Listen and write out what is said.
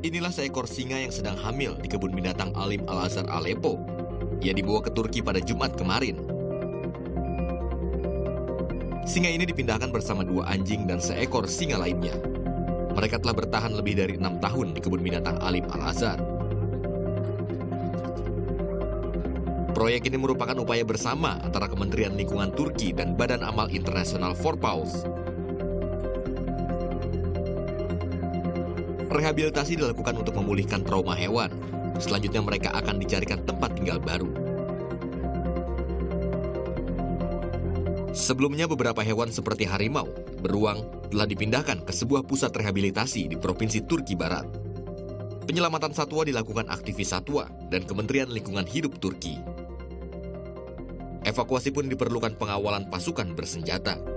Inilah seekor singa yang sedang hamil di kebun binatang Alim Al-Azhar Aleppo. Ia dibawa ke Turki pada Jumat kemarin. Singa ini dipindahkan bersama 2 anjing dan seekor singa lainnya. Mereka telah bertahan lebih dari 6 tahun di kebun binatang Alim Al-Azhar. Proyek ini merupakan upaya bersama antara Kementerian Lingkungan Turki dan Badan Amal Internasional for Paws. Rehabilitasi dilakukan untuk memulihkan trauma hewan. Selanjutnya mereka akan dicarikan tempat tinggal baru. Sebelumnya beberapa hewan seperti harimau, beruang telah dipindahkan ke sebuah pusat rehabilitasi di Provinsi Turki Barat. Penyelamatan satwa dilakukan aktivis satwa dan Kementerian Lingkungan Hidup Turki. Evakuasi pun diperlukan pengawalan pasukan bersenjata.